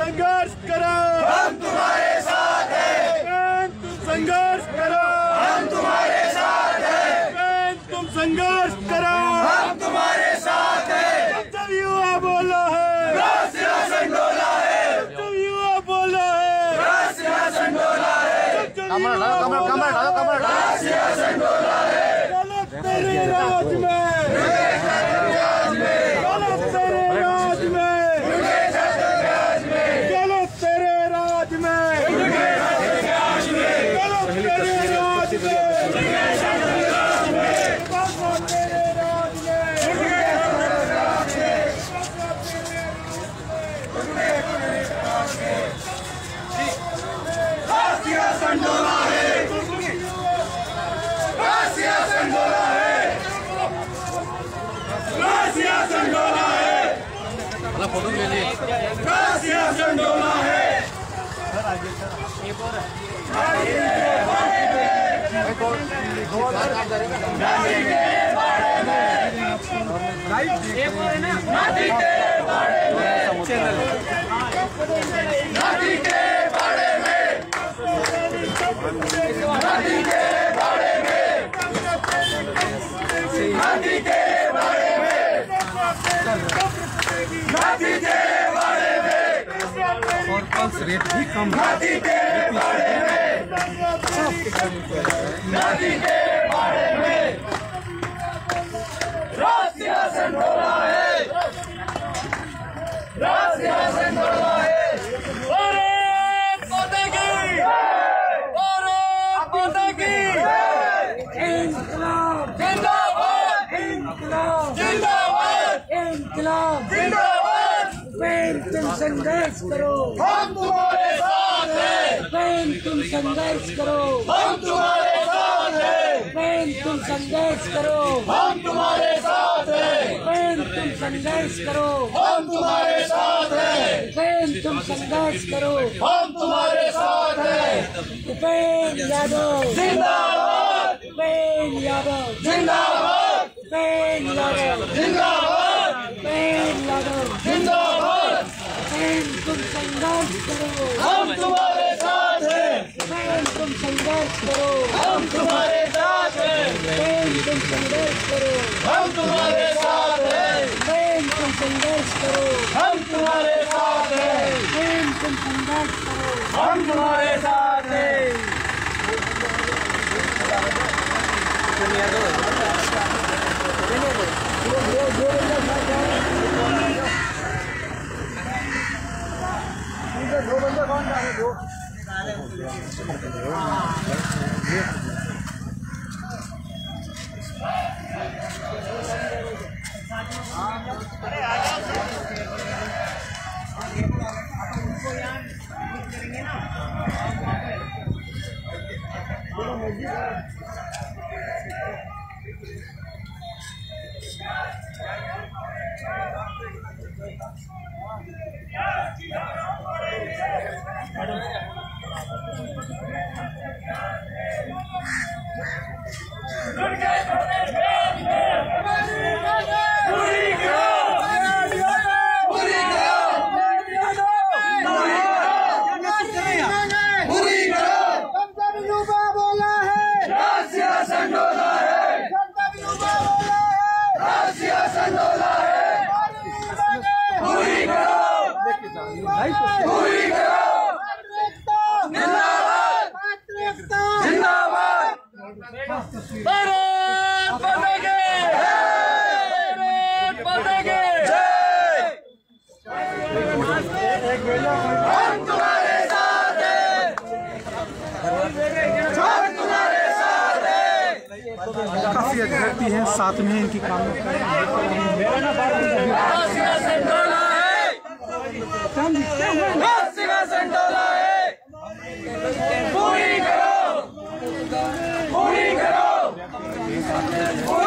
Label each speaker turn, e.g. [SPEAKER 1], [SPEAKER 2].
[SPEAKER 1] संघर्ष करो,
[SPEAKER 2] हम तुम्हारे साथ हैं।
[SPEAKER 1] तुम संघर्ष करो,
[SPEAKER 2] हम तुम्हारे साथ हैं।
[SPEAKER 1] तुम संघर्ष करो,
[SPEAKER 2] हम तुम्हारे साथ हैं।
[SPEAKER 1] जब युवा बोला है,
[SPEAKER 2] सिंहासन डोला है।
[SPEAKER 1] जब युवा बोला है,
[SPEAKER 2] सिंहासन डोला है।
[SPEAKER 1] कमर
[SPEAKER 2] सिंहासन डोला है।
[SPEAKER 1] गलत तेरे राज में, गलत तेरे राज में, गलत तेरे राज में, गलत तेरे राज
[SPEAKER 2] सिंहासन डोला है। सिंहासन डोला है। सिंहासन डोला है।
[SPEAKER 3] फोटो ले लीजिए।
[SPEAKER 2] सिंहासन डोला है। नाती के बारे में, नाती के बारे में, नाती के बारे में, नाती के बारे में, नाती के बारे में,
[SPEAKER 3] और पल्स रेट भी कम है।
[SPEAKER 2] नाती के बारे में, नाती के बारे में। सिंहासन डोला है। सिंहासन डोला है। भारत माता की, भारत माता की।
[SPEAKER 4] इंकलाब
[SPEAKER 2] जिंदाबाद,
[SPEAKER 4] इंकलाब
[SPEAKER 2] जिंदाबाद,
[SPEAKER 4] इंकलाब।
[SPEAKER 2] जिंदाबाद।
[SPEAKER 4] तुम संघर्ष करो,
[SPEAKER 2] हम तुम्हारे साथ हैं।
[SPEAKER 4] तुम संघर्ष करो,
[SPEAKER 2] हम तुम्हारे साथ हैं।
[SPEAKER 4] तुम संघर्ष करो,
[SPEAKER 2] हम तुम्हारे साथ हैं।
[SPEAKER 4] तुम संघर्ष करो,
[SPEAKER 2] हम तुम्हारे साथ हैं।
[SPEAKER 4] तुम संघर्ष करो।
[SPEAKER 2] हम तुम्हारे साथ हैं।
[SPEAKER 4] उपेंद्र यादव
[SPEAKER 2] जिंदाबाद,
[SPEAKER 4] उपेंद्र यादव
[SPEAKER 2] जिंदाबाद,
[SPEAKER 4] उपेंद्र यादव
[SPEAKER 2] जिंदाबाद,
[SPEAKER 4] उपेंद्र यादव
[SPEAKER 2] जिंदाबाद।
[SPEAKER 4] तुम संघर्ष करो,
[SPEAKER 2] हम तुम्हारे साथ हैं।
[SPEAKER 4] तुम संघर्ष करो,
[SPEAKER 2] हम तुम्हारे साथ हैं।
[SPEAKER 4] तुम संघर्ष करो,
[SPEAKER 2] हम तुम्हारे साथ हैं।
[SPEAKER 4] तुम संघर्ष करो,
[SPEAKER 2] हम तुम्हारे साथ हैं।
[SPEAKER 4] तुम संघर्ष करो।
[SPEAKER 2] हम तुम्हारे साथ हैं।
[SPEAKER 1] दो बंदे कौन जा रहे दो? अरे आ जाओ उनको यहाँ करेंगे ना।
[SPEAKER 3] काफी अगरती है, साथ में इनकी काम
[SPEAKER 2] पूरी करो, पूरी करो, पूरी